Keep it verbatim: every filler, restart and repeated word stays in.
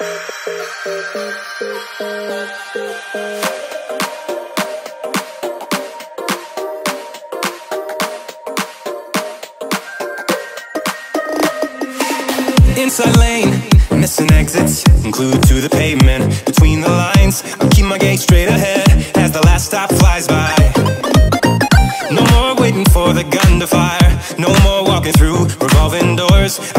Inside lane, missing exits, glued to the pavement. Between the lines, I'll keep my gaze straight ahead as the last stop flies by. No more waiting for the gun to fire, no more walking through revolving doors.